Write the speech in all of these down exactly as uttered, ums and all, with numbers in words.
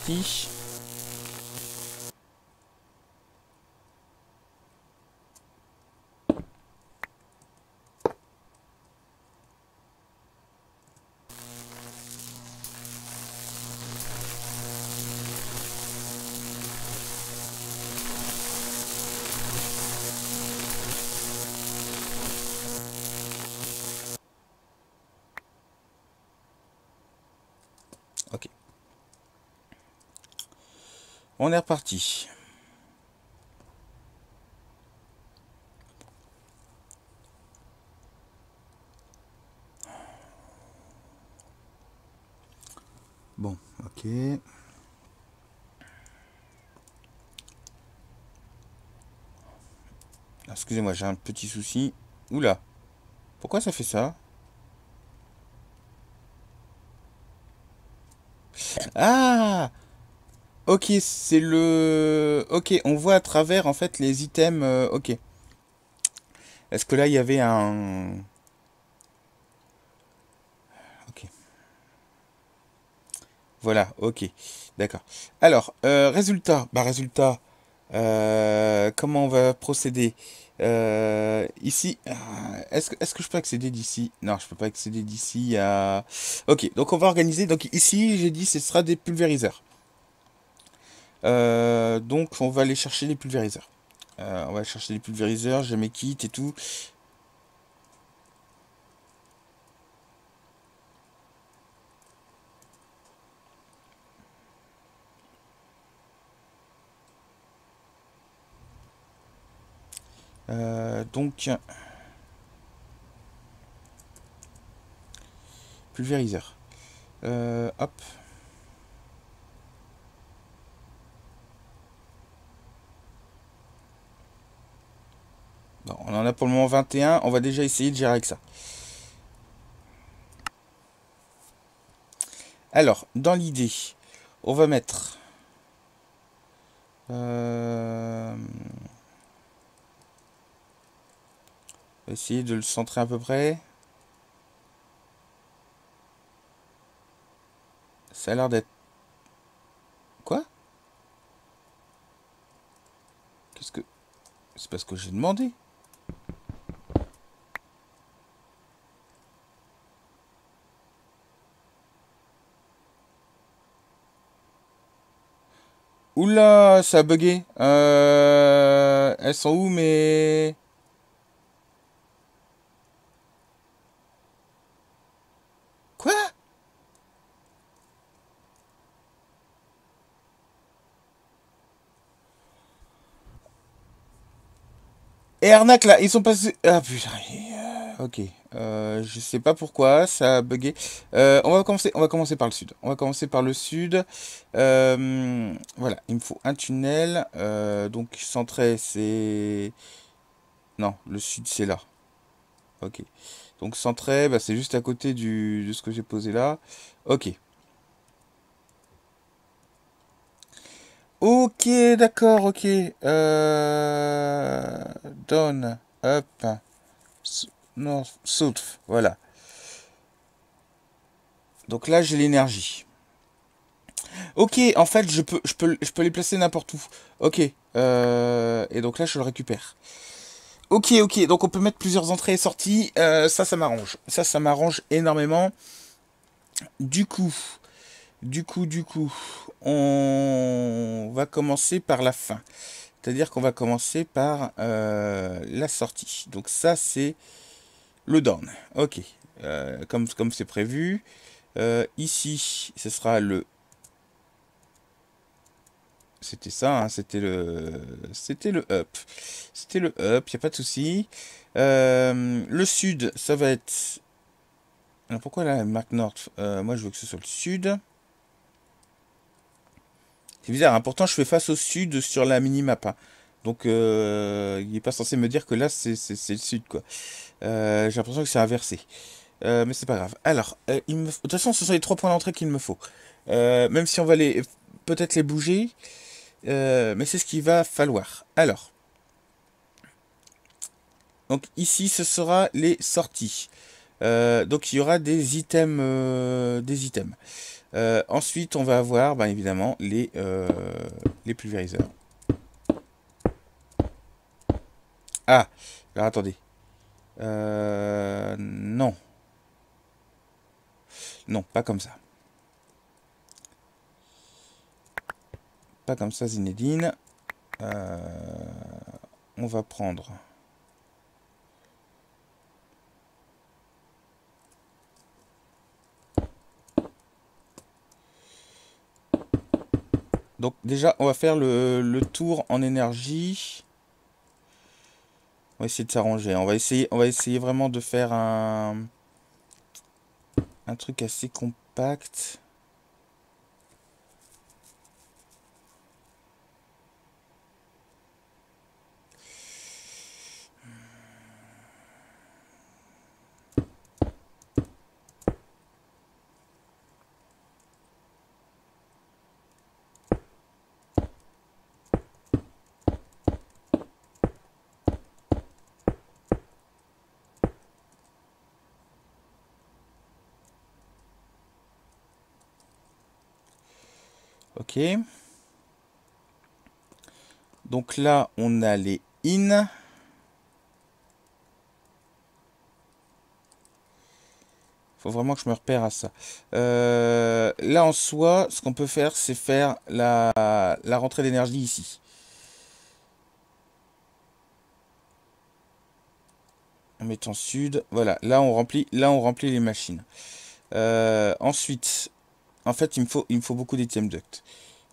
parti. Ok. On est reparti. Bon, ok. Excusez-moi, j'ai un petit souci. Oula. Pourquoi ça fait ça? Ah! Ok, c'est le... Ok, on voit à travers, en fait, les items... euh, ok. Est-ce que là, il y avait un... Ok. Voilà, ok. D'accord. Alors, euh, résultat. Bah, résultat. Euh, comment on va procéder? Euh, ici, euh, est-ce que, est-ce que je peux accéder d'ici? Non, je peux pas accéder d'ici à... Ok, donc on va organiser. Donc ici, j'ai dit, ce sera des pulvériseurs. Euh, donc on va aller chercher les pulvériseurs. Euh, on va aller chercher les pulvériseurs, j'ai mes kits et tout. Euh, donc, pulvériseur. Euh, hop. Bon, on en a pour le moment vingt et un. On va déjà essayer de gérer avec ça. Alors, dans l'idée, on va mettre... Euh, on va essayer de le centrer à peu près. Ça a l'air d'être... Quoi? Qu'est-ce que... C'est pas ce que j'ai demandé. Oula, ça a bugué. Euh... Elles sont où, mais... Quoi? Et arnaque là, ils sont passés... Ah putain. euh, Ok. Euh, je sais pas pourquoi, ça a bugué. Euh, on va commencer, on va commencer par le sud. On va commencer par le sud. Euh, voilà, il me faut un tunnel. Euh, donc centré, c'est... Non, le sud c'est là. Ok. Donc centré, bah, c'est juste à côté du, de ce que j'ai posé là. Ok. Ok, d'accord, ok. Euh... Down, up, s- north, south. Voilà. Donc là, j'ai l'énergie. Ok, en fait, je peux, je peux, je peux les placer n'importe où. Ok. Euh, et donc là, je le récupère. Ok, ok. Donc on peut mettre plusieurs entrées et sorties. Euh, ça, ça m'arrange. Ça, ça m'arrange énormément. Du coup, du coup, du coup, on va commencer par la fin. C'est-à-dire qu'on va commencer par euh, la sortie. Donc ça, c'est le down. Ok. Euh, comme comme c'est prévu. Euh, ici, ce sera le... C'était ça, hein, c'était le... C'était le up. C'était le up, il n'y a pas de souci. Euh, le sud, ça va être... Alors pourquoi là, Mark North? Euh, moi, je veux que ce soit le sud. C'est bizarre, hein, pourtant je fais face au sud sur la mini-map, hein. Donc, euh, il n'est pas censé me dire que là, c'est c'est- c'est le sud, quoi. Euh, j'ai l'impression que c'est inversé. Euh, mais c'est pas grave. Alors, euh, il me... de toute façon, ce sont les trois points d'entrée qu'il me faut. Euh, même si on va les peut-être les bouger, euh, mais c'est ce qu'il va falloir. Alors, donc ici, ce sera les sorties. Euh, donc il y aura des items, euh, des items. Euh, ensuite, on va avoir, ben, évidemment, les, euh, les pulvériseurs. Ah, alors attendez. Euh, non. Non, pas comme ça. Pas comme ça, Zinedine. Euh, on va prendre... Donc déjà, on va faire le, le tour en énergie. On va essayer de s'arranger. On va essayer, on va essayer vraiment de faire un, un truc assez compact. Ok. Donc là, on a les in. Faut vraiment que je me repère à ça. Euh, là, en soi, ce qu'on peut faire, c'est faire la, la rentrée d'énergie ici. En mettant sud. Voilà, là, on remplit, là, on remplit les machines. Euh, ensuite, en fait, il me faut, il me faut beaucoup d'items duct.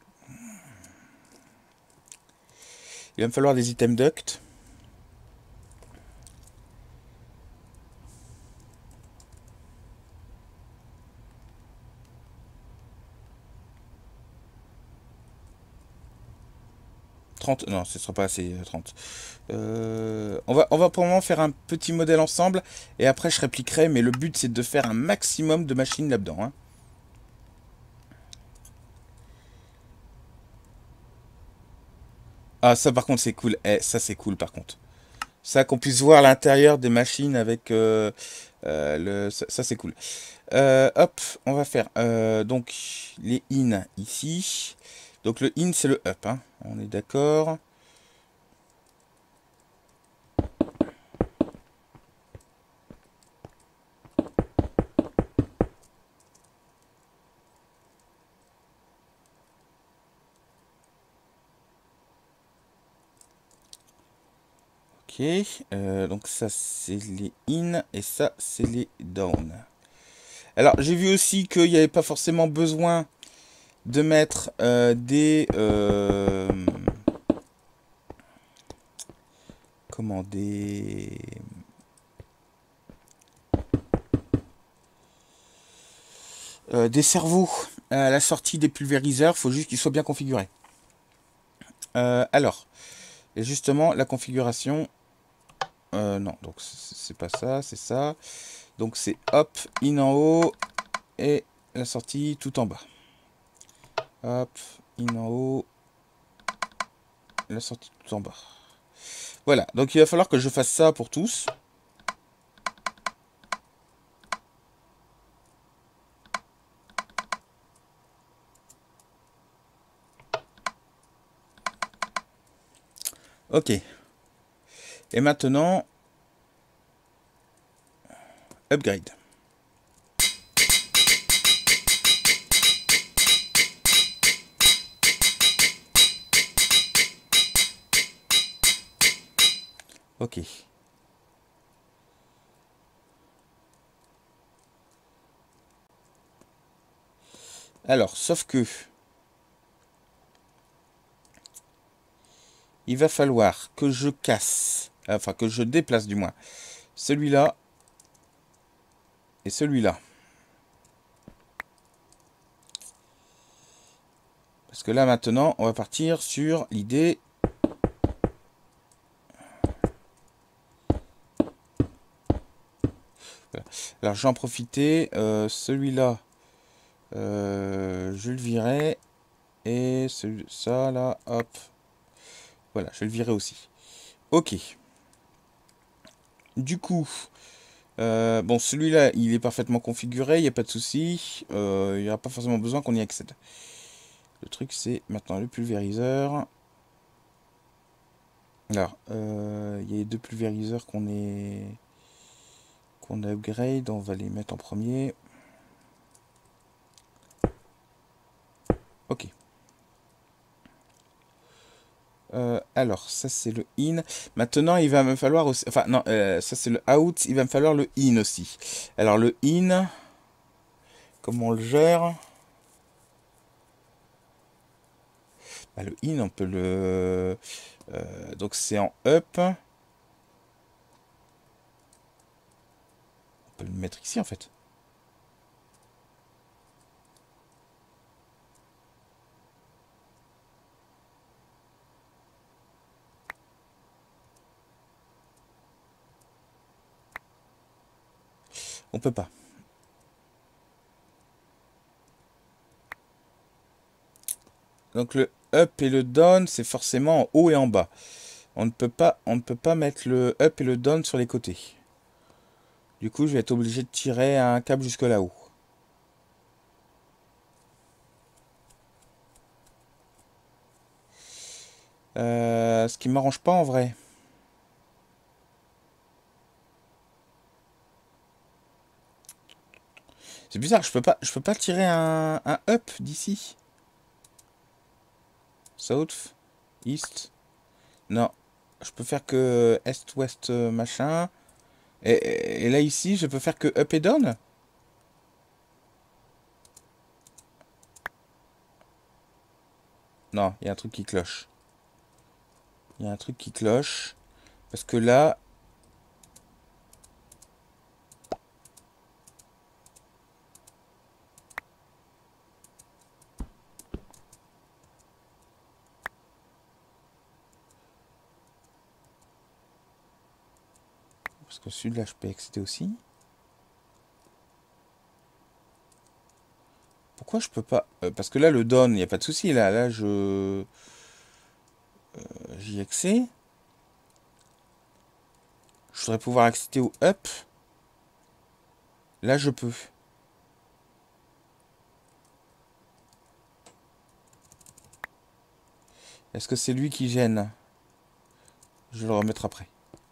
Il va me falloir des items duct. trente, non, ce sera pas assez, euh, trente. Euh, on va, on va pour le moment faire un petit modèle ensemble, et après je répliquerai, mais le but c'est de faire un maximum de machines là-dedans. Hein. Ah, ça par contre c'est cool. Eh, ça c'est cool par contre. Ça qu'on puisse voir l'intérieur des machines avec euh, euh, le, ça, ça, c'est cool. Euh, hop, on va faire euh, donc les in ici. Donc le in c'est le up, hein. On est d'accord. Ok, euh, donc ça c'est les in et ça c'est les down. Alors j'ai vu aussi qu'il n'y avait pas forcément besoin de mettre euh, des euh, comment des euh, des cerveaux à la sortie des pulvériseurs. Faut juste qu'ils soient bien configurés. Euh, alors, et justement la configuration. Euh, non, donc c'est pas ça, c'est ça. Donc c'est hop, in en haut et la sortie tout en bas. Hop, in en haut, la sortie tout en bas. Voilà, donc il va falloir que je fasse ça pour tous. Ok. Et maintenant, upgrade. Ok. Alors, sauf que il va falloir que je casse, enfin que je déplace du moins, celui-là et celui-là. Parce que là maintenant, on va partir sur l'idée. Voilà. Alors j'en profiter, euh, celui-là, euh, je le virais. Et celui ça là, hop. Voilà, je vais le virer aussi. Ok. Du coup, Euh, bon, celui-là, il est parfaitement configuré, il n'y a pas de souci. Euh, il n'y aura pas forcément besoin qu'on y accède. Le truc, c'est maintenant le pulvériseur. Alors, euh, il y a les deux pulvériseurs qu'on est qu'on upgrade. On va les mettre en premier. Ok. Euh, alors, ça c'est le in. Maintenant, il va me falloir aussi... Enfin, non, euh, ça c'est le out. Il va me falloir le in aussi. Alors, le in, comment on le gère? Bah, le in, on peut le... euh, donc, c'est en up. On peut le mettre ici, en fait. On peut pas. Donc, le up et le down, c'est forcément en haut et en bas. On ne peut pas, on ne peut pas mettre le up et le down sur les côtés. Du coup, je vais être obligé de tirer un câble jusque là-haut. Euh, ce qui m'arrange pas en vrai. C'est bizarre, je peux pas, je peux pas tirer un, un up d'ici. South, east. Non, je peux faire que est, ouest, euh, machin. Et, et là ici, je peux faire que up et down. Non, il y a un truc qui cloche. Il y a un truc qui cloche. Parce que là, parce que celui-là, je peux accéder aussi. Pourquoi je peux pas... euh, parce que là, le down, il n'y a pas de souci. Là, là, je... euh, j'y accède. Je voudrais pouvoir accéder au up. Là, je peux. Est-ce que c'est lui qui gêne? Je vais le remettre après.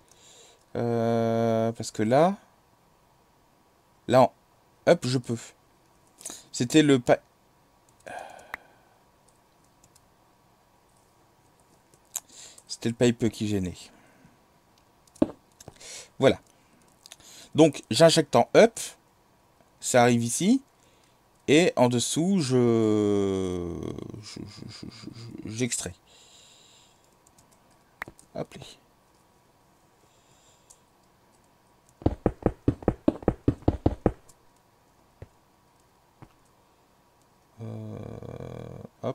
Euh, parce que là... Là, en up, je peux. C'était le... Pa... C'était le pipe qui gênait. Voilà. Donc, j'injecte en up. Ça arrive ici. Et en dessous, je... J'extrais. Hop là. Euh, hop.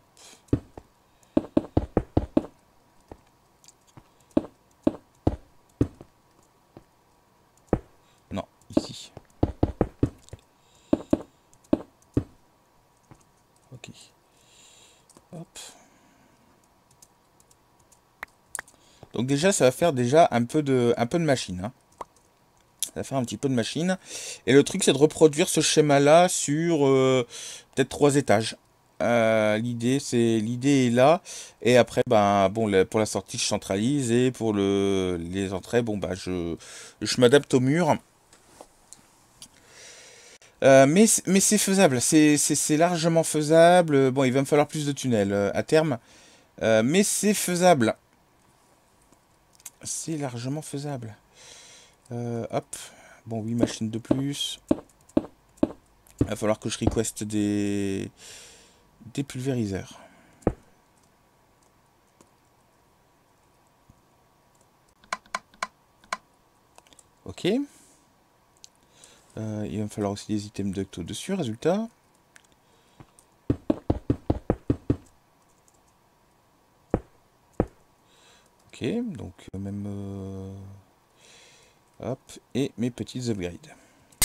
Non, ici. Ok. Hop. Donc déjà, ça va faire déjà un peu de, un peu de machine. Hein. Ça va faire un petit peu de machine. Et le truc, c'est de reproduire ce schéma-là sur euh, peut-être trois étages. Euh, l'idée, c'est l'idée est là. Et après, ben bon, le- pour la sortie, je centralise et pour le, les entrées, bon bah je, je m'adapte au mur. Euh, mais c- mais c'est faisable, c'est c'est- c'est largement faisable. Bon, il va me falloir plus de tunnels euh, à terme, Euh, mais c'est faisable. C'est largement faisable. Euh, hop. Bon, oui, machine de plus. Il va falloir que je requeste des, des pulvériseurs. Ok. Euh, il va me falloir aussi des items ducto dessus, résultat. Ok, donc euh, même... euh, hop, et mes petites upgrades.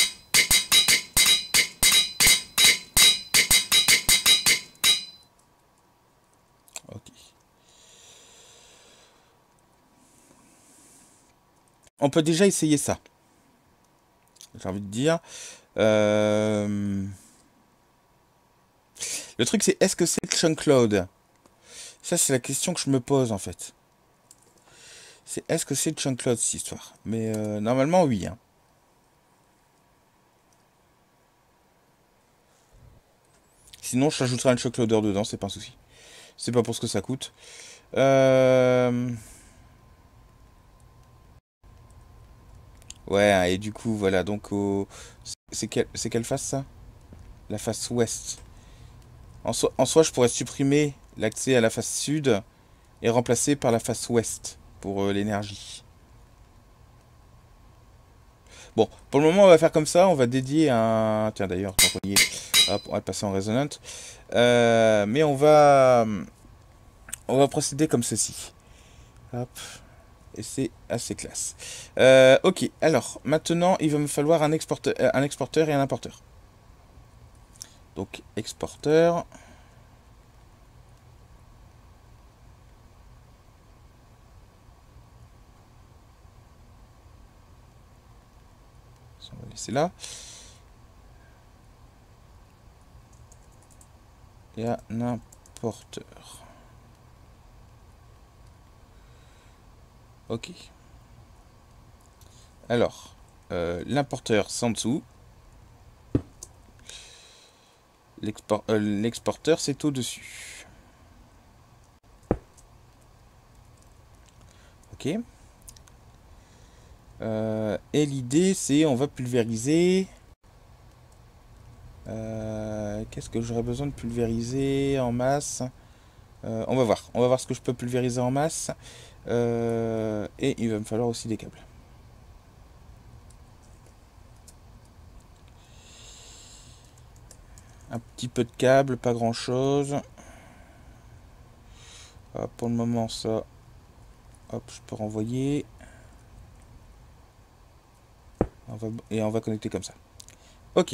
Ok. On peut déjà essayer ça. j'ai envie de dire. Euh, Le truc, c'est est-ce que c'est le chunk load? Ça, c'est la question que je me pose, en fait. C'est est-ce que c'est le chunk load, cette histoire? Mais euh, normalement, oui. Hein. Sinon, je rajouterai un chunk loader dedans, c'est pas un souci. C'est pas pour ce que ça coûte. Euh... Ouais, hein, et du coup, voilà, donc au... c'est quelle, c'est quelle face ça? La face ouest. En, so en soi, je pourrais supprimer l'accès à la face sud et remplacer par la face ouest pour euh, l'énergie. Bon, pour le moment, on va faire comme ça. On va dédier un... Tiens, d'ailleurs, tant qu'on y est, hop, on va passer en résonant. Euh, mais on va... On va procéder comme ceci. Hop. Et c'est assez classe. Euh, ok, alors, maintenant, il va me falloir un exporteur, un exporteur et un importeur. Donc, exporteur... On va laisser là. Et un importeur. Ok. Alors, euh, l'importeur c'est en dessous. L'exporteur euh, c'est au-dessus. Ok. Euh, et l'idée c'est on va pulvériser. Euh, Qu'est-ce que j'aurais besoin de pulvériser en masse? euh, On va voir. On va voir ce que je peux pulvériser en masse. Euh, et il va me falloir aussi des câbles. Un petit peu de câbles, pas grand chose. Hop, pour le moment ça. Hop, je peux renvoyer. On va, et on va connecter comme ça. Ok.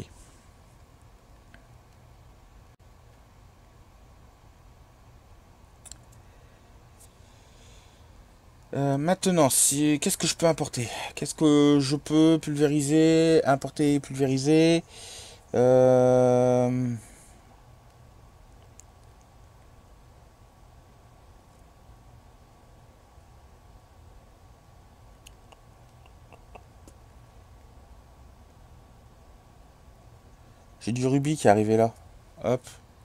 Euh, maintenant, si, qu'est-ce que je peux importer? Qu'est-ce que je peux pulvériser, importer et pulvériser? euh... J'ai du rubis qui est arrivé là. Hop.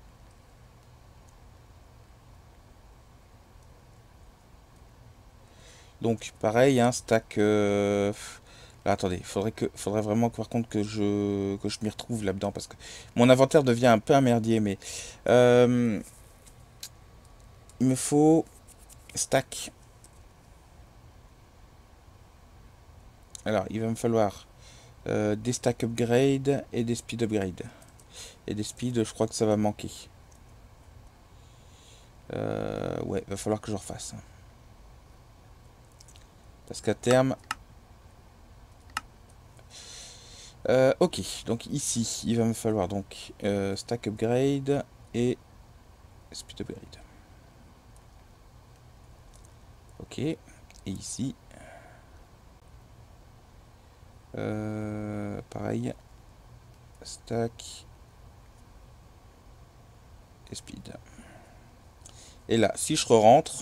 Donc, pareil, un stack... Euh... Là, attendez, faudrait que, faudrait vraiment que, par contre que je, que je m'y retrouve là-dedans parce que mon inventaire devient un peu un merdier, mais euh... il me faut stack. Alors, il va me falloir euh, des stack upgrade et des speed upgrade. Et des speed, je crois que ça va manquer. Euh, ouais, va falloir que je refasse. Parce qu'à terme... Euh, ok, donc ici, il va me falloir donc euh, stack upgrade et speed upgrade. Ok, et ici, euh, pareil, stack et speed. Et là, si je re-rentre,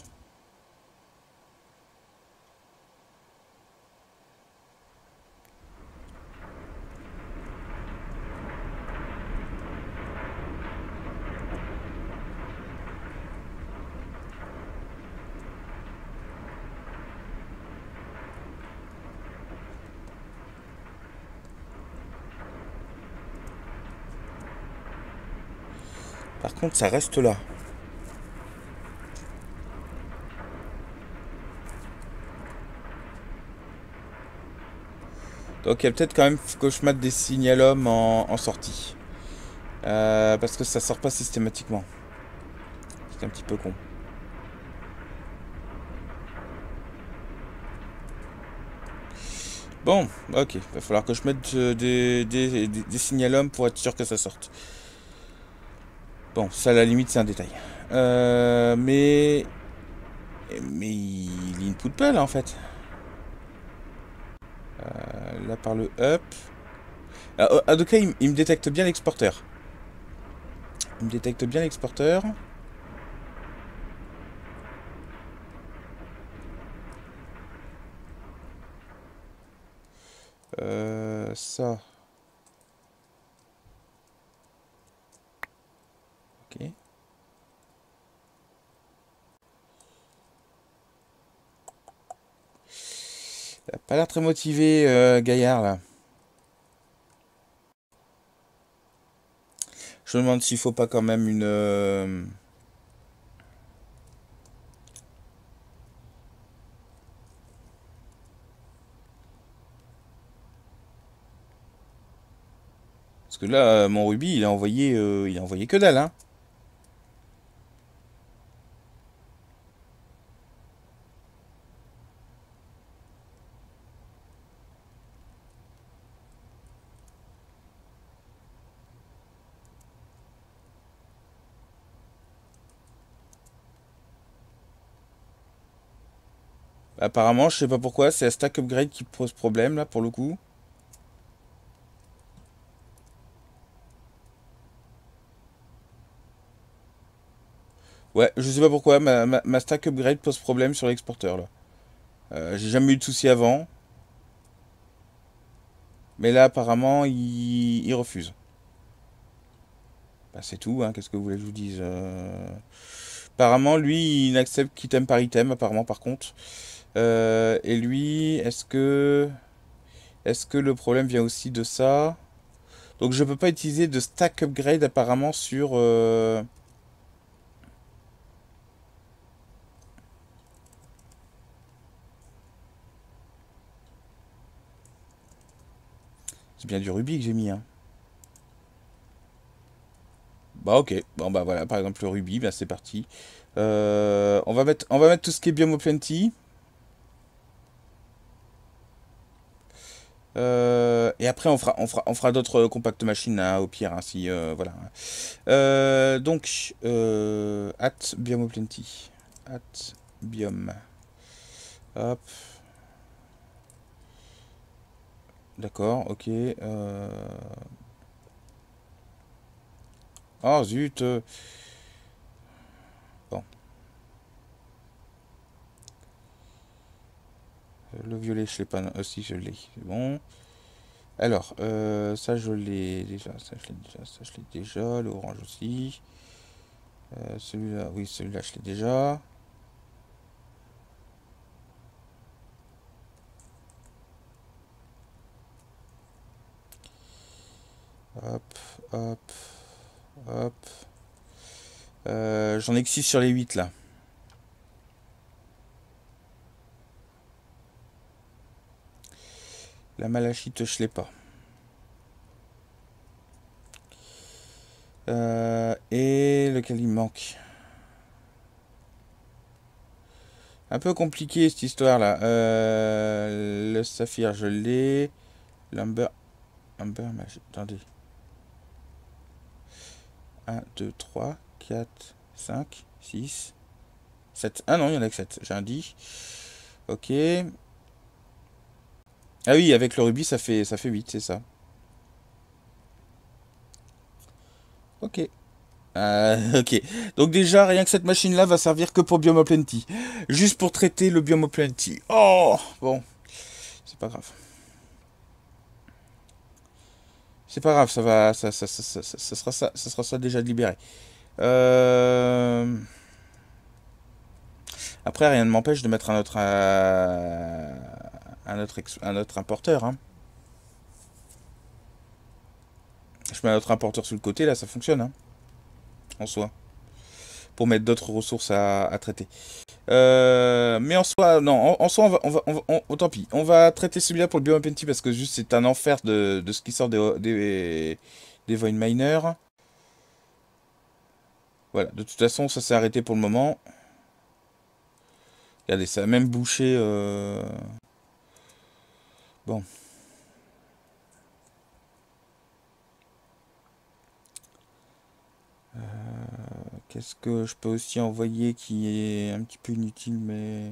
par contre, ça reste là. Donc il y a peut-être quand même que je mette des signalums en, en sortie. Euh, parce que ça sort pas systématiquement. C'est un petit peu con. Bon, ok. Il va falloir que je mette euh, des, des, des, des signalums pour être sûr que ça sorte. Bon, ça à la limite c'est un détail. Euh, mais... Mais il input pas là en fait. Euh, là par le up. Ah, en tout cas, il, il me détecte bien l'exporteur. Il me détecte bien l'exporteur. Euh, ça. Ok. Il a pas l'air très motivé, euh, Gaillard, là. Je me demande s'il faut pas quand même une... euh, Parce que là, euh, mon Ruby, il a envoyé, euh, il a envoyé que dalle, hein. Apparemment, je sais pas pourquoi, c'est la stack upgrade qui pose problème, là, pour le coup. Ouais, je sais pas pourquoi, ma, ma, ma stack upgrade pose problème sur l'exporteur, là. Euh, j'ai jamais eu de soucis avant, mais là, apparemment, il, il refuse. Bah, c'est tout, hein, qu'est-ce que vous voulez que je vous dise euh, Apparemment, lui, il n'accepte qu'item par item, apparemment, par contre. Euh, et lui, est-ce que... Est-ce que le problème vient aussi de ça? Donc je peux pas utiliser de stack upgrade apparemment sur... euh, C'est bien du rubis que j'ai mis, hein. Bah ok, bon bah voilà, par exemple le rubis, bah c'est parti. Euh, on va mettre, on va mettre tout ce qui est Biomo Plenty. Euh, et après on fera, on fera, on fera d'autres compact machines, hein, au pire, hein, si euh, voilà. Euh, donc euh, at Biomo Plenty, at biome. Hop, d'accord, ok. Euh... Oh zut. euh, Bon, le violet je l'ai pas. Ah si je l'ai, c'est bon. Alors, euh, ça je l'ai déjà, ça je l'ai déjà, ça je l'ai déjà, le orange aussi. Euh, celui-là, oui, celui-là je l'ai déjà. Hop, hop, hop. Euh, j'en ai que six sur les huit là. La malachite, je l'ai pas. Euh, et lequel il me manque? Un peu compliqué cette histoire là. Euh, le saphir, je l'ai. L'amber. Amber, magic. Attendez. un, deux, trois, quatre, cinq, six, sept. Ah non, il y en a que sept. J'ai un dix. Ok. Ah oui, avec le rubis, ça fait, ça fait huit, c'est ça. Ok. Euh, ok. Donc déjà, rien que cette machine-là va servir que pour Biome Plenty. Juste pour traiter le Biome Plenty. Oh, bon. C'est pas grave. C'est pas grave, ça va, ça, ça, ça, ça, ça- ça sera ça, ça sera ça déjà de libéré. Euh, Après, rien ne m'empêche de mettre un autre, euh, un autre, ex- un autre importeur, hein. Je mets un autre importeur sur le côté, là, ça fonctionne, hein, en soi. Pour mettre d'autres ressources à, à traiter. Euh, mais en soi, non, en, en soi, on va, on va, on va- on- oh, tant pis. On va traiter celui-là pour le Biome Plenty parce que juste c'est un enfer de, de ce qui sort des, des, des Void Miners. Voilà, de toute façon, ça s'est arrêté pour le moment. Regardez, ça a même bouché. euh, Bon, qu'est-ce que je peux aussi envoyer qui est un petit peu inutile, mais.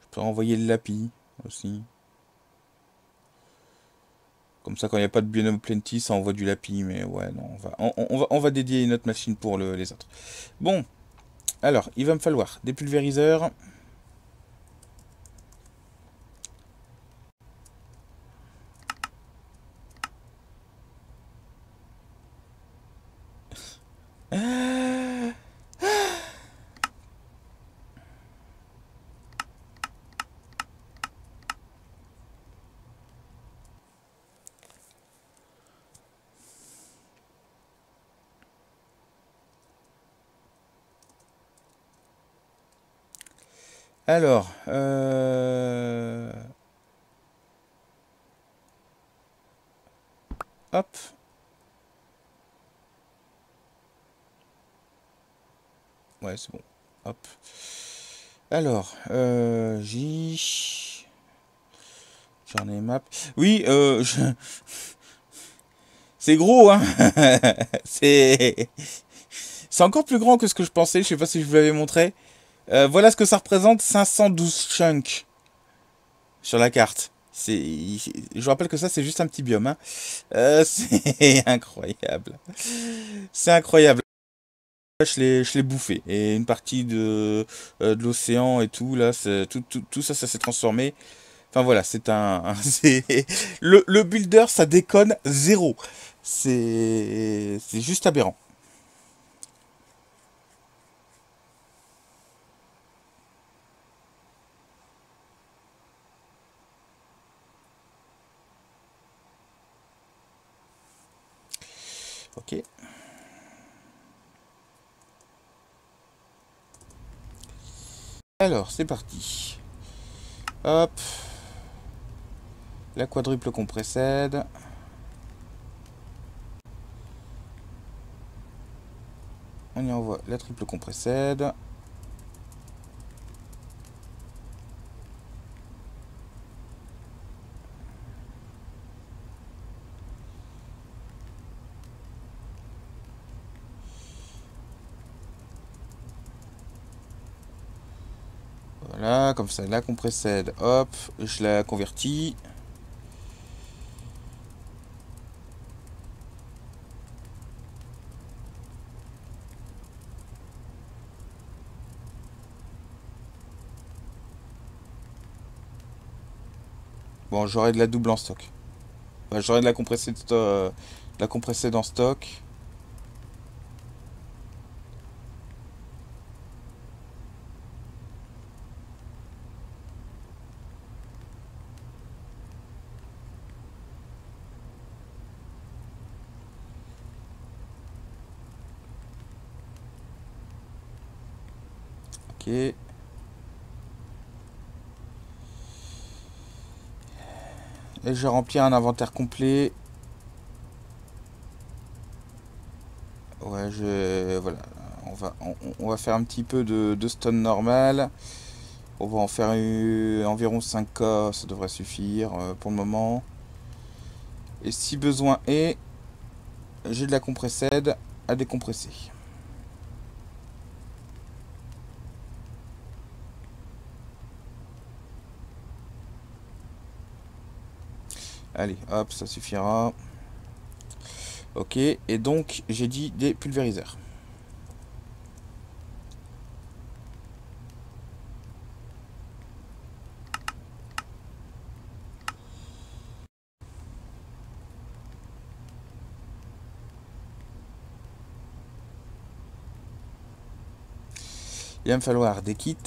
peux envoyer le lapis aussi. Comme ça, quand il n'y a pas de binôme plenty, ça envoie du lapis. Mais ouais, non, on va, on, on va, on va dédier une autre machine pour le, les autres. Bon, alors, il va me falloir des pulvériseurs. Alors, euh... hop. Ouais, c'est bon. Hop. Alors, euh, J. J'en ai map. Oui, euh, je... c'est gros, hein. c'est, c'est encore plus grand que ce que je pensais. Je sais pas si je vous l'avais montré. Euh, voilà ce que ça représente, cinq cent douze chunks sur la carte. C'est, je vous rappelle que ça, c'est juste un petit biome. Hein. Euh, c'est incroyable. C'est incroyable. Je l'ai, je l'ai bouffé. Et une partie de, euh, de l'océan et tout, là, tout, tout, tout ça, ça s'est transformé. Enfin voilà, c'est un... un c'est, le, le builder, ça déconne zéro. C'est c'est juste aberrant. Ok. Alors, c'est parti. Hop. La quadruple qu'on précède. On y envoie la triple qu'on précède. Voilà, comme ça, là qu'on précède, hop, je la convertis. Bon, j'aurai de la double en stock. Enfin, j'aurai de la compressée, de, euh, de la compressée dans stock. Ok. Et je remplis un inventaire complet. Ouais, je... Voilà. On va, on, on va faire un petit peu de, de stone normal. On va en faire une, environ cinq K, ça devrait suffire euh, pour le moment. Et si besoin est, j'ai de la compressed à décompresser. Allez, hop, ça suffira. Ok, et donc j'ai dit des pulvériseurs. Il va me falloir des kits.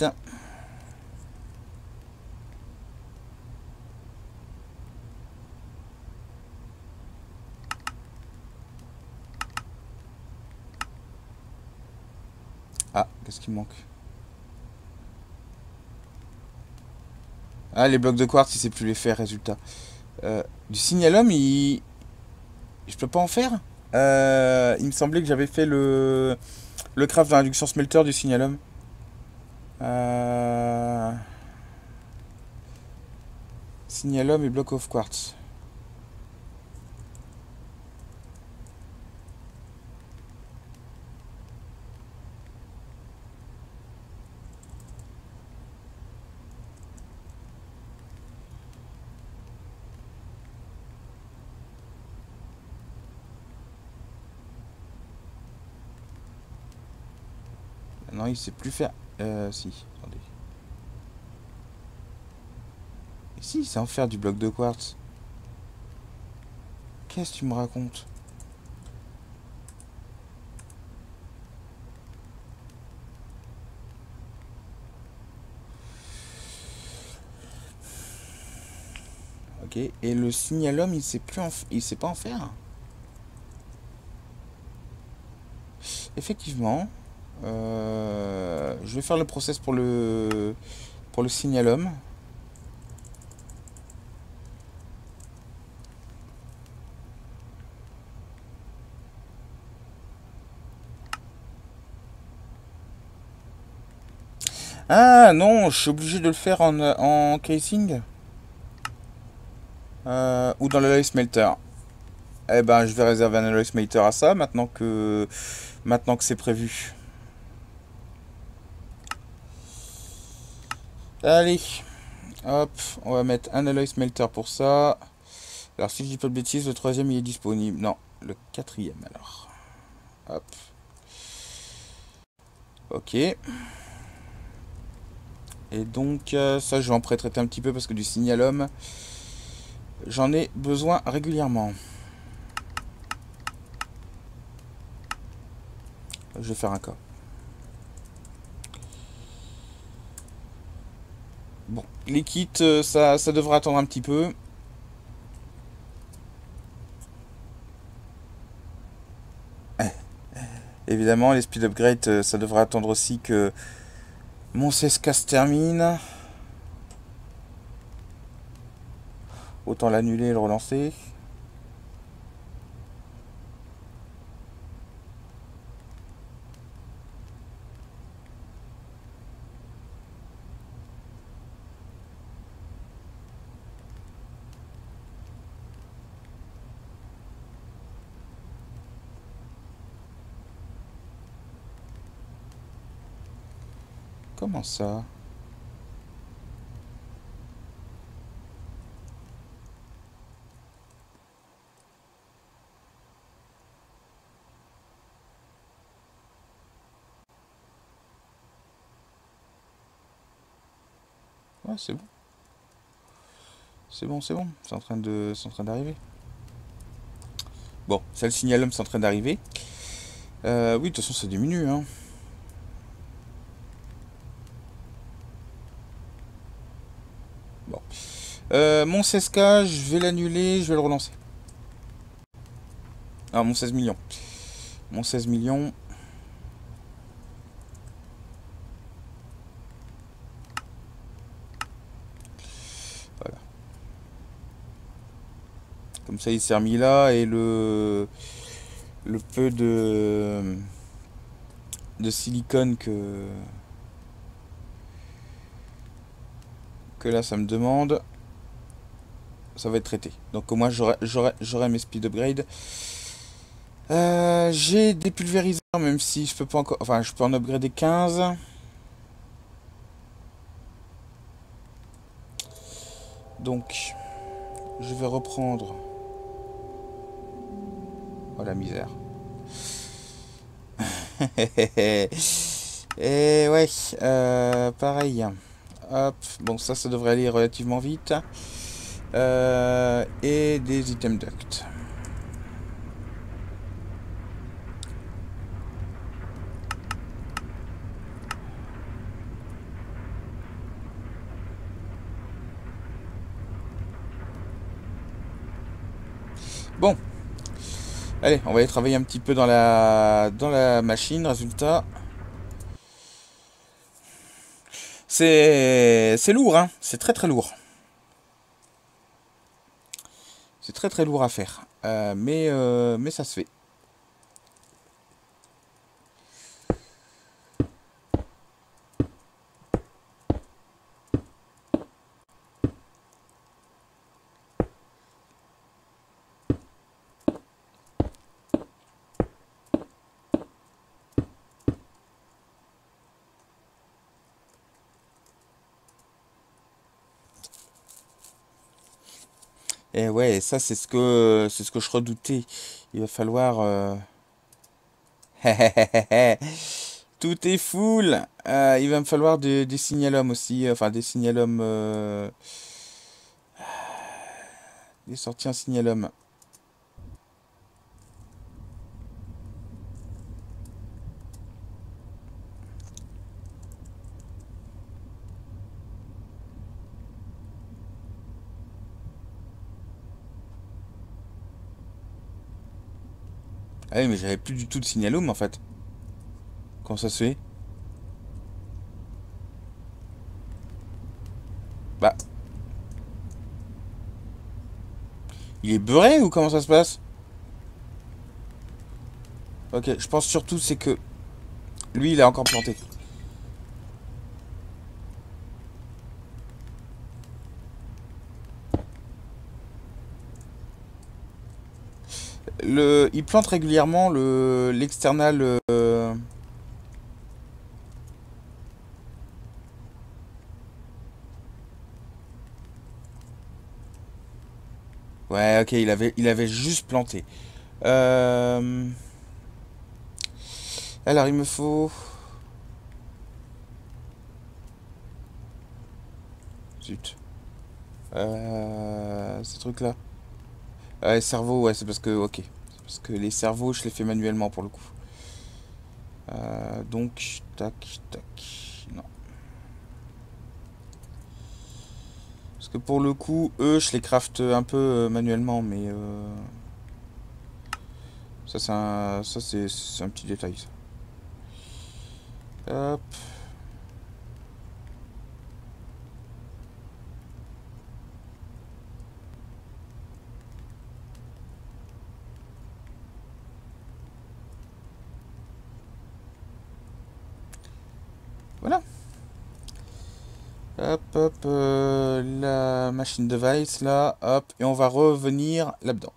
Ah, qu'est-ce qui me manque? Ah, les blocs de quartz, il sait plus les faire, résultat. Euh, du signalum, il... Je peux pas en faire. euh, Il me semblait que j'avais fait le... Le craft d'induction smelter du signalum. Euh... Signalum et block of quartz. Non, il sait plus faire... Euh, si, attendez. Et si, il sait en faire du bloc de quartz. Qu'est-ce que tu me racontes? Ok, et le signalum, il sait plus en... il sait pas en faire. Effectivement. Euh, je vais faire le process pour le pour le signalum. Ah non, je suis obligé de le faire en, en casing. Euh, ou dans le alloy smelter. Eh ben, je vais réserver un alloy smelter à ça maintenant que maintenant que c'est prévu. Allez, hop, on va mettre un alloy smelter pour ça. Alors si je dis pas de bêtises, le troisième il est disponible. Non, le quatrième alors. Hop. Ok. Et donc euh, ça je vais en pré-traiter un petit peu parce que du signalum, j'en ai besoin régulièrement. Je vais faire un cas. Bon, les kits, euh, ça, ça devrait attendre un petit peu. Évidemment, les speed upgrades, euh, ça devrait attendre aussi que mon seize K se termine. Autant l'annuler et le relancer. Comment ça? Ouais, c'est bon. C'est bon, c'est bon. C'est en train de, c'est en train d'arriver. Bon, ça le signalum, c'est en train d'arriver. Euh, oui, de toute façon, ça diminue, hein. Bon. Euh, mon seize K, je vais l'annuler, je vais le relancer. Ah, mon seize millions. Mon seize millions. Voilà. Comme ça, il s'est remis là et le le peu de de silicone que que là ça me demande, ça va être traité. Donc moi j'aurai j'aurai j'aurai mes speed upgrade. Euh, j'ai des pulvériseurs même si je peux pas encore, enfin je peux en upgrader quinze. Donc je vais reprendre. Oh la misère. Et ouais, euh, pareil. Hop, bon ça ça devrait aller relativement vite. Euh, et des item duct. Bon, allez, on va aller travailler un petit peu dans la dans la machine. Résultat, c'est c'est lourd, hein. C'est très très lourd. C'est très très lourd à faire, Euh, mais euh, mais ça se fait. Et ouais, ça c'est ce que c'est ce que je redoutais. Il va falloir euh, Tout est full. Euh, il va me falloir des, des signalums aussi. Enfin, des signalums... Euh... Des sorties en signalum. Ah oui, mais j'avais plus du tout de signalum en fait. Comment ça se fait? Bah... Il est beurré ou comment ça se passe? Ok, je pense surtout c'est que... Lui, il a encore planté. Le, il plante régulièrement le l'external. Euh... Ouais, ok, il avait, il avait juste planté. Euh... Alors, il me faut... Zut. Euh... Ce truc-là. Ouais, cerveau, ouais, c'est parce que... Ok. C'est parce que les cerveaux, je les fais manuellement pour le coup. Euh, donc, tac, tac. Non. Parce que pour le coup, eux, je les crafte un peu euh, manuellement, mais... Euh... Ça, c'est un, ça, c'est, c'est un petit détail, ça. Hop. Voilà. Hop, hop, euh, la machine device, là, hop, et on va revenir là-dedans.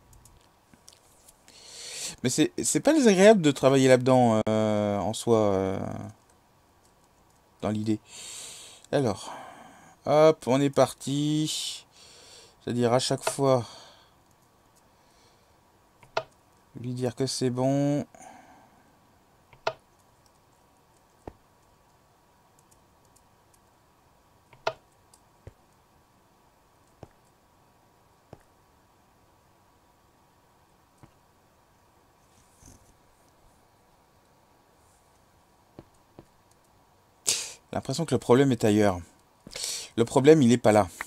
Mais c'est, c'est pas désagréable de travailler là-dedans, euh, en soi, euh, dans l'idée. Alors, hop, on est parti. C'est-à-dire à chaque fois, lui dire que c'est bon. L'impression que le problème est ailleurs. Le problème, il est pas là.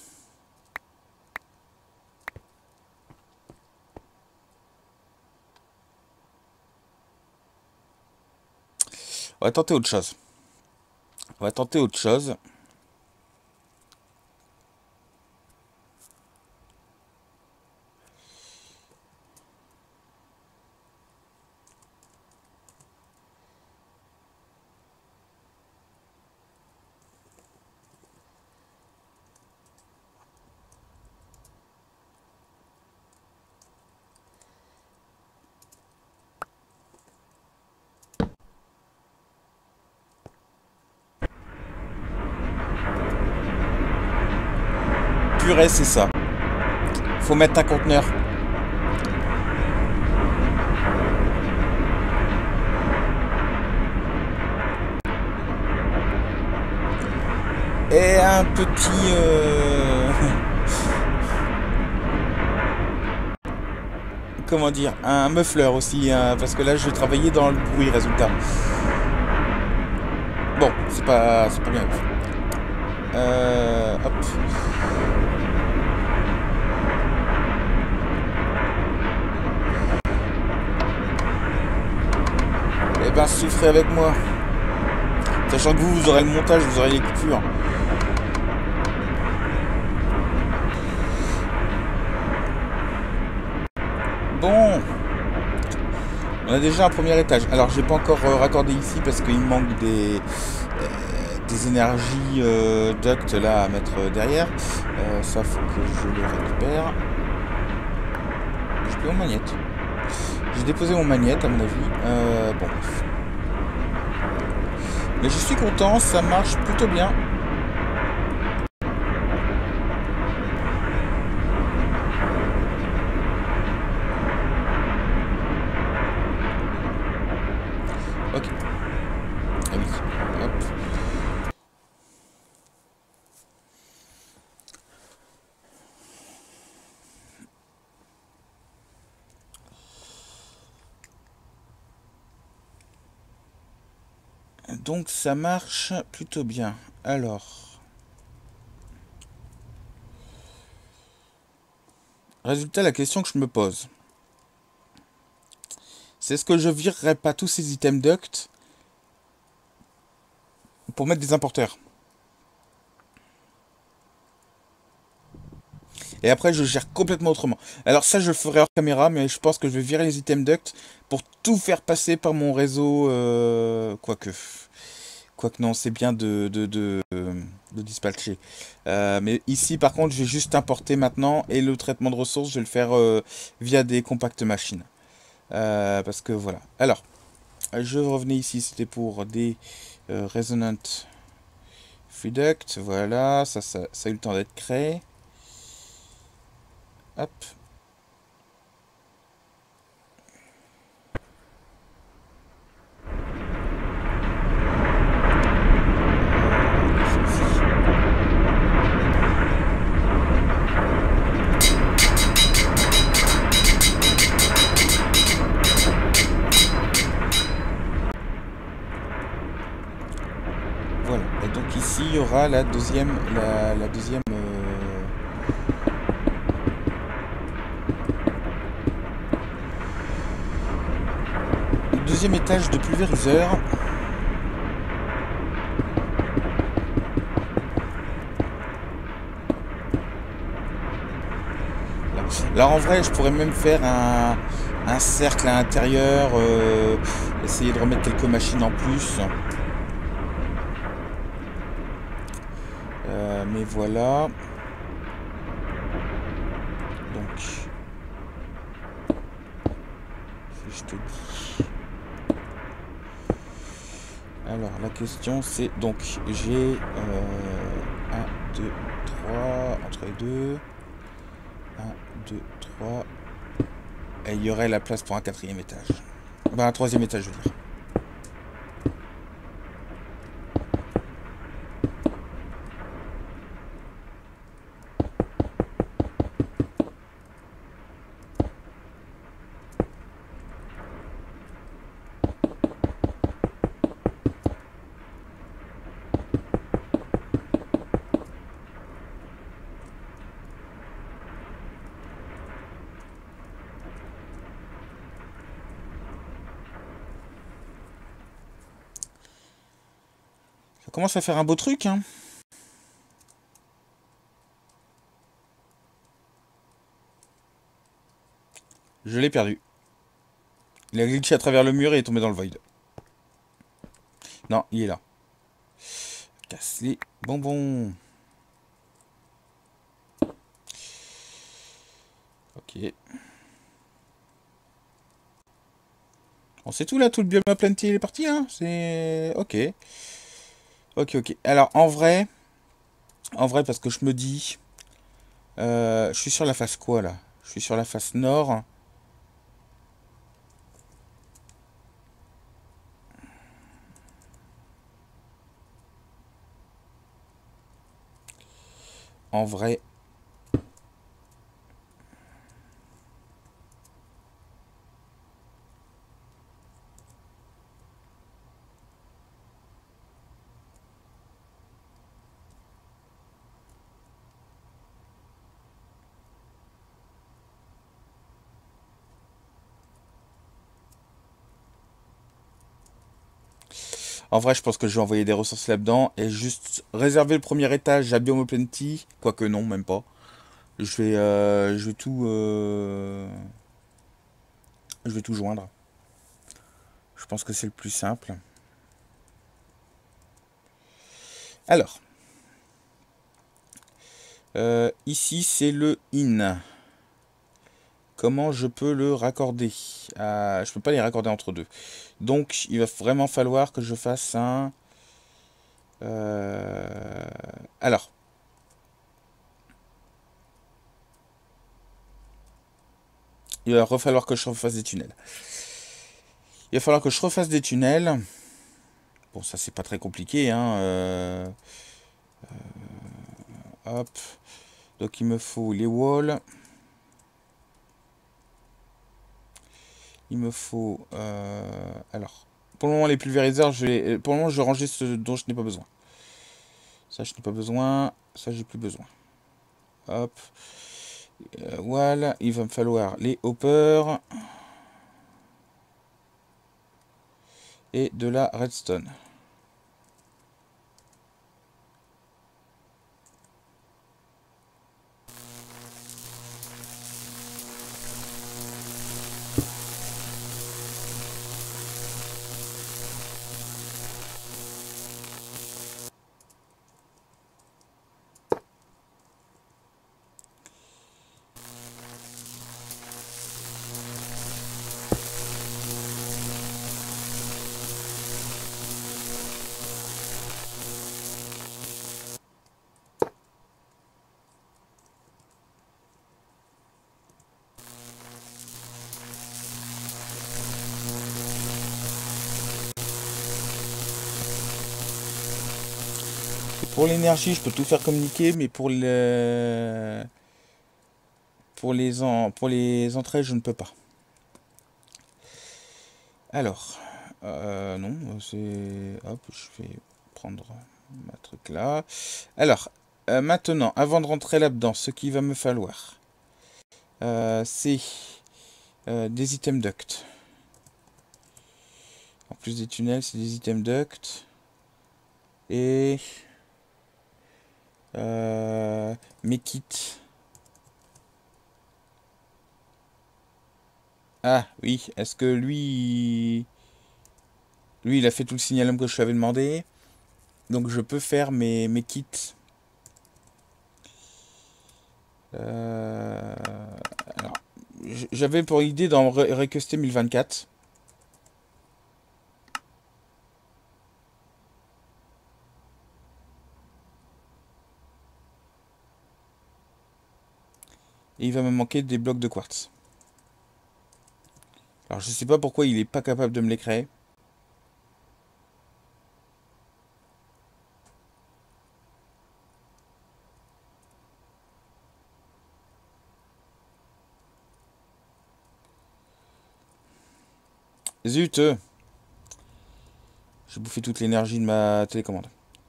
On va tenter autre chose. On va tenter autre chose. Purée, c'est ça. Faut mettre un conteneur. Et un petit... Euh... Comment dire? Un muffler aussi, hein, parce que là, je vais travailler dans le bruit, résultat. Bon, c'est pas, c'est pas bien. Euh, hop. Eh ben, souffrez avec moi. Sachant que vous, vous aurez le montage, vous aurez les coupures. Bon. On a déjà un premier étage. Alors, j'ai pas encore euh, raccordé ici parce qu'il me manque des, euh, des énergies euh, duct là à mettre derrière. Euh, ça, faut que je le récupère. J'ai plus mon magnète. J'ai déposé mon magnète à mon avis. Euh, bon, bref. Mais je suis content, ça marche plutôt bien. Ok. Ah oui. Donc ça marche plutôt bien. Alors, résultat, la question que je me pose, c'est est-ce que je virerai pas tous ces items duct pour mettre des importeurs? Et après, je gère complètement autrement. Alors ça, je le ferai hors caméra, mais je pense que je vais virer les items duct pour tout faire passer par mon réseau. Euh, quoique. Quoique non, c'est bien de, de, de, de dispatcher. Euh, mais ici, par contre, je vais juste importer maintenant. Et le traitement de ressources, je vais le faire euh, via des compact machines. Euh, parce que voilà. Alors, je revenais ici, c'était pour des euh, Resonant Free Duct. Voilà, ça, ça, ça a eu le temps d'être créé. Hop. Voilà. Et donc ici, il y aura la deuxième, la, la deuxième, euh, le deuxième étage de pulvériseur. Là, en vrai, je pourrais même faire un, un cercle à l'intérieur, euh, essayer de remettre quelques machines en plus. Euh, mais voilà. Donc, si je te dis. Alors, la question c'est donc j'ai euh, un, deux, trois entre les deux. un, deux, trois. Et il y aurait la place pour un quatrième étage. Ben, un troisième étage, je veux dire. Ça commence à faire un beau truc, hein. Je l'ai perdu. Il a glitché à travers le mur et est tombé dans le void. Non, il est là. Casse les bonbons. Ok. On sait tout là, tout le biome aplenty est parti, hein. C'est... Ok. Ok, ok. Alors, en vrai... En vrai, parce que je me dis... euh, je suis sur la face quoi, là? Je suis sur la face nord. En vrai... En vrai, je pense que je vais envoyer des ressources là-dedans et juste réserver le premier étage à Biome Plenty. Quoique non, même pas. Je vais, euh, je vais tout... euh, je vais tout joindre. Je pense que c'est le plus simple. Alors... Euh, ici, c'est le in. Comment je peux le raccorder? Ah, je peux pas les raccorder entre deux. Donc, il va vraiment falloir que je fasse un... Euh, alors. Il va falloir que je refasse des tunnels. Il va falloir que je refasse des tunnels. Bon, ça, c'est pas très compliqué, hein. Euh, hop. Donc, il me faut les walls. Il me faut... Euh, alors, Pour le moment, les pulvériseurs, je vais, pour le moment, je vais ranger ce dont je n'ai pas besoin. Ça, je n'ai pas besoin. Ça, j'ai plus besoin. Hop. Euh, voilà. Il va me falloir les hoppers. Et de la redstone. Pour l'énergie, je peux tout faire communiquer, mais pour le... pour les, en... pour les entrées, je ne peux pas. Alors, euh, non, c'est... Hop, je vais prendre ma truc là. Alors, euh, maintenant, avant de rentrer là-dedans, ce qu'il va me falloir, euh, c'est euh, des items duct. En plus des tunnels, c'est des items duct. Et... Euh, mes kits. Ah, oui, est-ce que lui... Lui, il a fait tout le signalum que je lui avais demandé. Donc je peux faire mes, mes kits. Euh, alors, j'avais pour idée d'en recuster mille vingt-quatre. Et il va me manquer des blocs de quartz. Alors je sais pas pourquoi il est pas capable de me les créer. Zut! J'ai bouffé toute l'énergie de ma télécommande.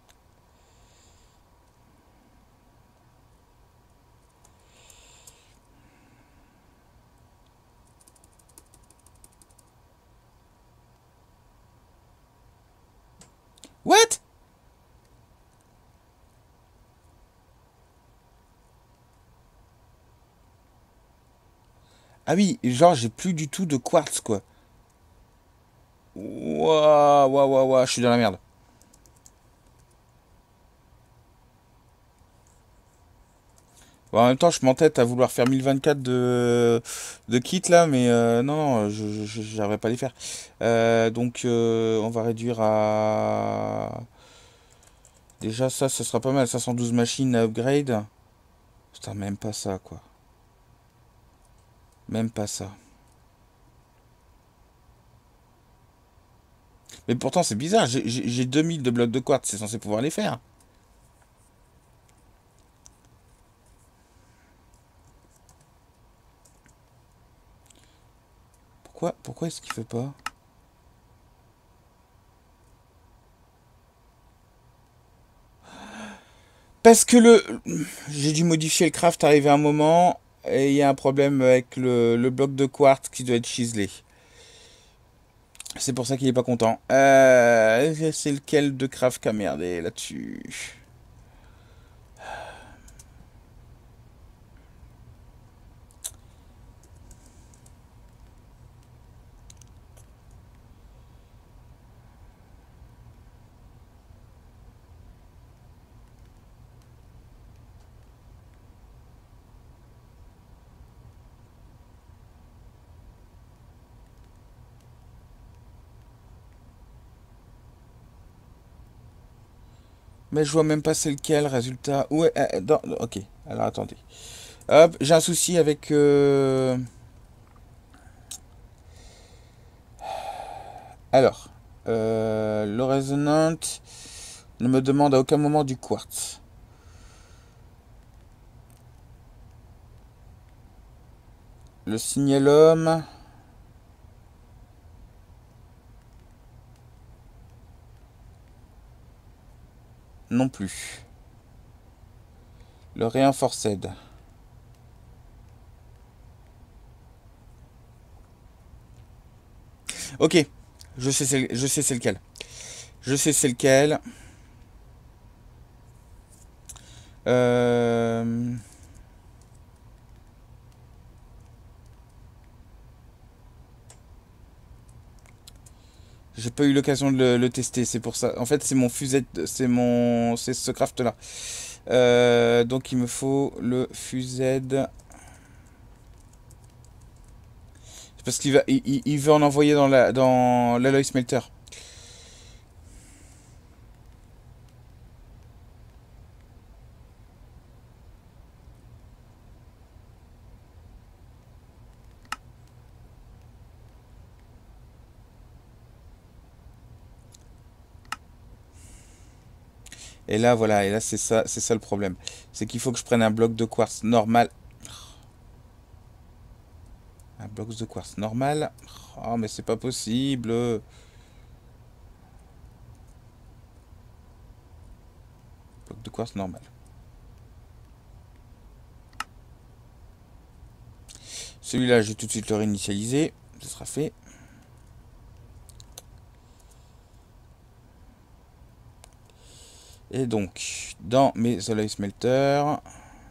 What? Ah oui, genre j'ai plus du tout de quartz quoi. Waouh, waouh, waouh, waouh, je suis dans la merde. Bon, en même temps, je m'entête à vouloir faire mille vingt-quatre de, de kit là, mais euh, non, non, je j'arriverai pas à les faire. Euh, donc, euh, on va réduire à... Déjà, ça, ce sera pas mal. cinq cent douze machines à upgrade. Putain, même pas ça, quoi. Même pas ça. Mais pourtant, c'est bizarre. J'ai j'ai deux mille de blocs de quartz. C'est censé pouvoir les faire. Pourquoi, pourquoi est-ce qu'il fait pas? Parce que le... J'ai dû modifier le craft arrivé à un moment. Et il y a un problème avec le, le bloc de quartz qui doit être chiselé. C'est pour ça qu'il est pas content. Euh, c'est lequel de craft qui a merdé là-dessus? Mais je vois même pas c'est lequel, résultat. Ouais, euh, dans- ok, alors attendez. Hop, j'ai un souci avec... euh, Alors, euh, le résonant ne me demande à aucun moment du quartz. Le signalum... Non plus. Le reinforced. Ok, je sais c'est je sais c'est lequel. Je sais c'est lequel. Euh... J'ai pas eu l'occasion de le, le tester, c'est pour ça. En fait, c'est mon fusée, c'est mon, c'est ce craft là. Euh, donc il me faut le fusée. C'est parce qu'il va, il, il veut en envoyer dans la, dans l'alloy smelter. Et là, voilà, et là, c'est ça, c'est ça le problème. C'est qu'il faut que je prenne un bloc de quartz normal. Un bloc de quartz normal. Oh, mais c'est pas possible. Bloc de quartz normal. Celui-là, je vais tout de suite le réinitialiser. Ce sera fait. Et donc, dans mes alloy smelters,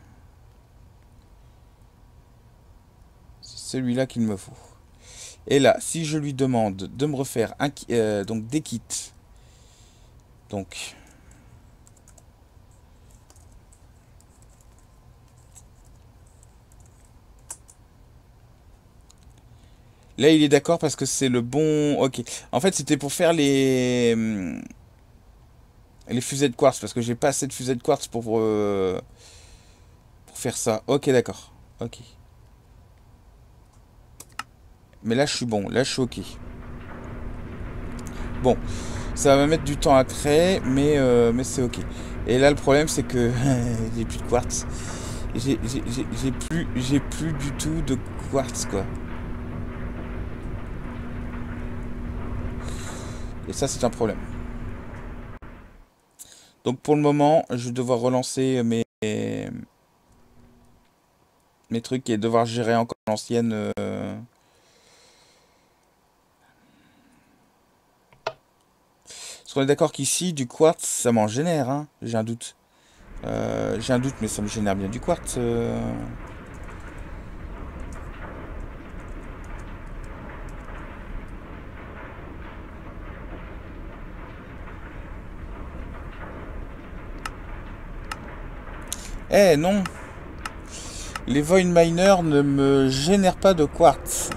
c'est celui-là qu'il me faut. Et là, si je lui demande de me refaire un, euh, donc des kits, donc là, il est d'accord parce que c'est le bon. Ok. En fait, c'était pour faire les les fusées de quartz parce que j'ai pas assez de fusées de quartz pour euh, pour faire ça. Ok, d'accord. Ok. Mais là, je suis bon. Là, je suis ok. Bon, ça va me mettre du temps à créer, mais euh, mais c'est ok. Et là, le problème, c'est que j'ai plus de quartz. J'ai j'ai plus j'ai plus du tout de quartz quoi. Et ça, c'est un problème. Donc pour le moment, je vais devoir relancer mes, mes trucs et devoir gérer encore l'ancienne. Euh... Parce qu'on est d'accord qu'ici, du quartz, ça m'en génère, hein. J'ai un doute. Euh, J'ai un doute, mais ça me génère bien du quartz. Euh... Eh non! Les Void Miners ne me génèrent pas de quartz.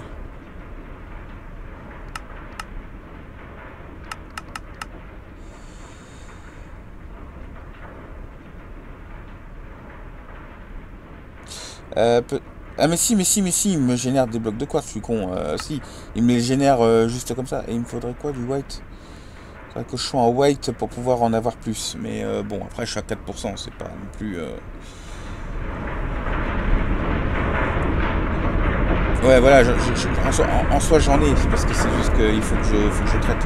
Euh, peut... Ah mais si, mais si, mais si, il me génère des blocs de quartz, je suis con. Euh, si, il me les génère euh, juste comme ça. Et il me faudrait quoi, du white? Il faudrait que je sois en white pour pouvoir en avoir plus. Mais euh, bon, après je suis à quatre pour cent, c'est pas non plus... Euh... Ouais, voilà, je, je, je, en, soi, en, en soi j'en ai, c'est parce que c'est juste qu'il faut que je, faut que je traite.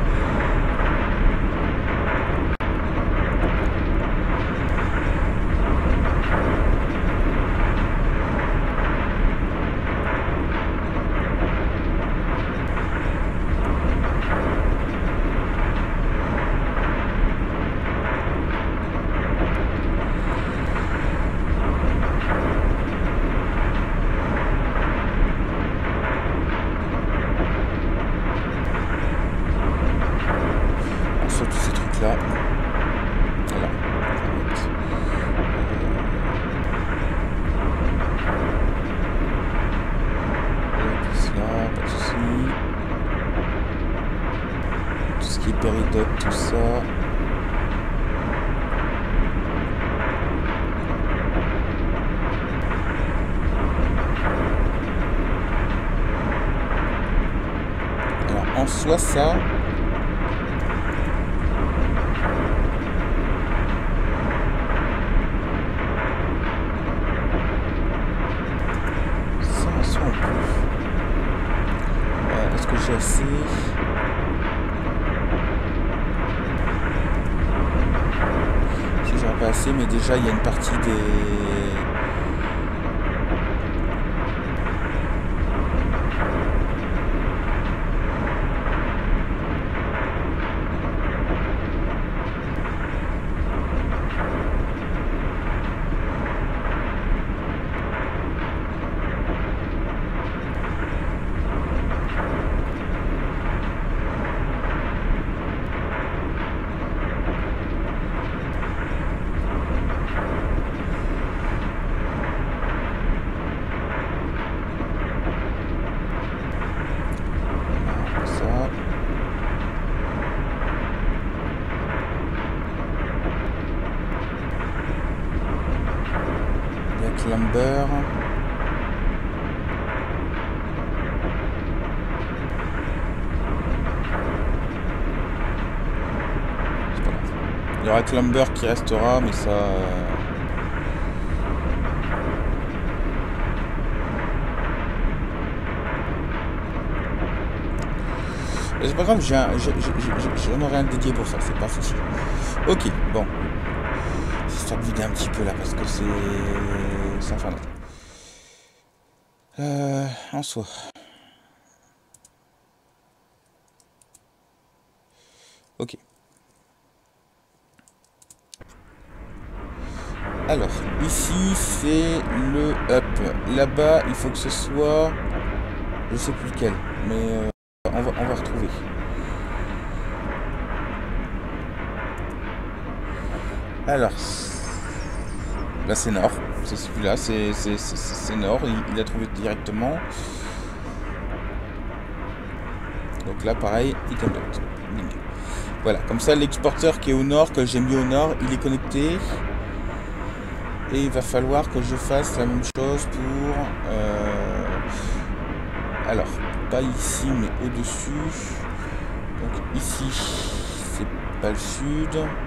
Tout ça. Alors en soi ça. Ça en soi on peut. Euh, Est-ce que j'ai assez? passer, mais déjà il y a une partie des... Lumber. C'est pas grave. Il y aura que Lumber qui restera, mais ça... Euh... C'est pas grave, j'en aurai un dédié pour ça, c'est pas souci. Ok, bon. Histoire de vider un petit peu là, parce que c'est... C'est infernal. Euh, en soi. Ok. Alors, ici, c'est le up. Là-bas, il faut que ce soit... Je sais plus lequel, mais euh, on, va, on va retrouver. Alors... Là, c'est nord. C'est celui-là, c'est nord. Il, il a trouvé directement. Donc là, pareil, item dot. Voilà, comme ça, l'exporteur qui est au nord, que j'ai mis au nord, il est connecté. Et il va falloir que je fasse la même chose pour... Euh, alors, pas ici, mais au-dessus. Donc ici, c'est pas le sud.